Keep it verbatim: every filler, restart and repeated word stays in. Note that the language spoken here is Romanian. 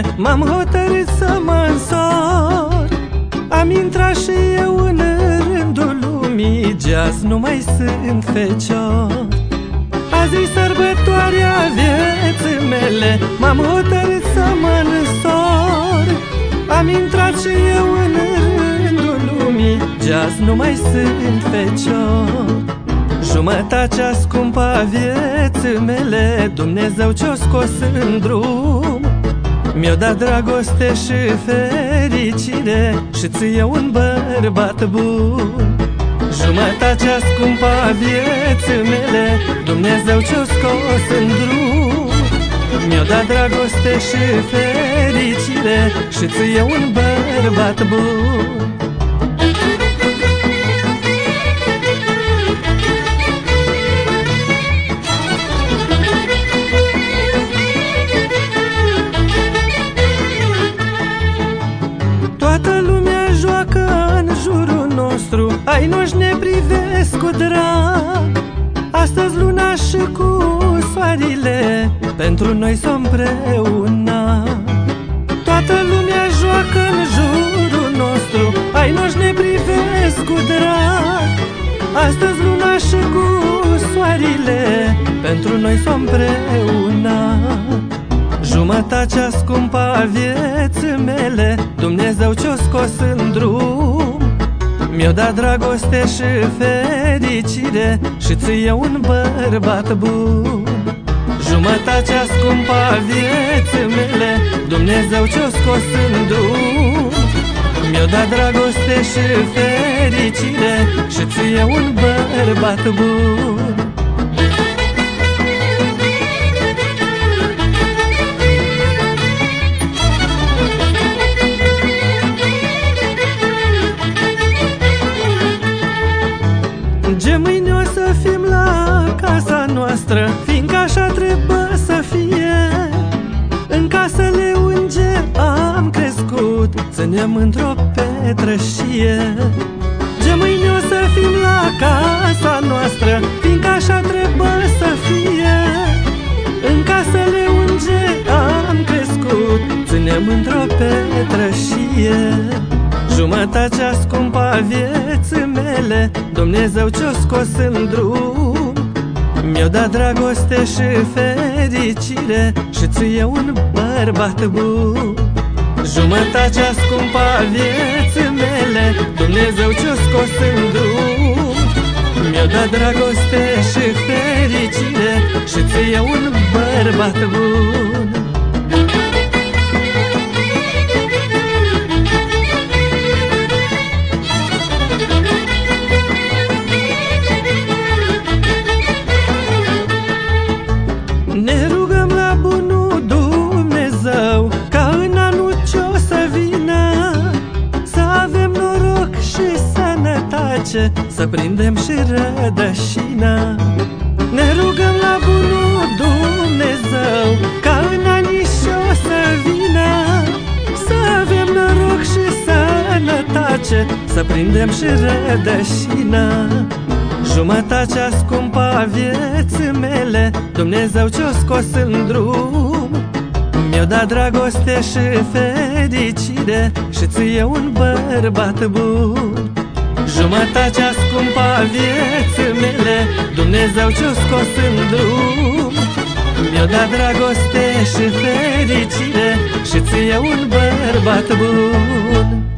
m-am hotărât să mă însor. Am intrat și eu în rândul lumii jazz, nu mai sunt fecior. Azi e sărbătoarea vieții mele, m-am hotărât să mă însor. Am intrat și eu în rândul lumii jazz, nu mai sunt fecior. Jumătatea scumpă a vieții mele, Dumnezeu ce-o scos în drum. Mi-o dat dragoste și fericire și ție un bărbat bun. Jumătatea scumpă a vieții mele, Dumnezeu ce-o scos în drum. Mi-o dat dragoste și fericire și ție un bărbat bun. Toată lumea joacă în jurul nostru, ai noștri ne privesc cu drag. Astăzi luna și cu soarele pentru noi s-o împreuna. Toată lumea joacă în jurul nostru, ai noștri ne privesc cu drag. Astăzi luna și cu soarele pentru noi s-o împreuna. Jumătatea scumpă a vieții mele, Dumnezeu ce-o scos în drum. Mi-o dat dragoste și fericire și ție un bărbat bun. Jumătatea scumpă a vieții mele, Dumnezeu ce-o scos în drum. Mi-o dat dragoste și fericire și ție un bărbat bun. Ce mâine o să fim la casa noastră, fiindcă așa trebuie să fie. În casele unde am crescut, ținem într-o petrășie. Ce mâine o să fim la casa noastră, fiindcă așa trebuie să fie. În casele unde am crescut, ținem într-o petrășie. Jumătatea scumpă a vieții mele, Dumnezeu ce-o scos în drum. Mi-o dat dragoste și fericire și ție un bărbat bun. Jumătatea scumpă a vieții mele, Dumnezeu ce-o scos în drum. Mi-o dat dragoste și fericire și ție un bărbat bun. Ne rugăm la bunul Dumnezeu ca în anul ce-o să vină să avem noroc și sănătate, să prindem și rădășina. Ne rugăm la bunul Dumnezeu ca în anii ce-o să vină să avem noroc și sănătate, să prindem și rădășina. Jumătatea scumpă a vieții mele, Dumnezeu ce-o scos în drum. Mi-o dat dragoste și fericire și ție un bărbat bun. Jumătatea scumpă a vieții mele, Dumnezeu ce-o scos în drum. Mi-o dat dragoste și fericire și ție un bărbat bun.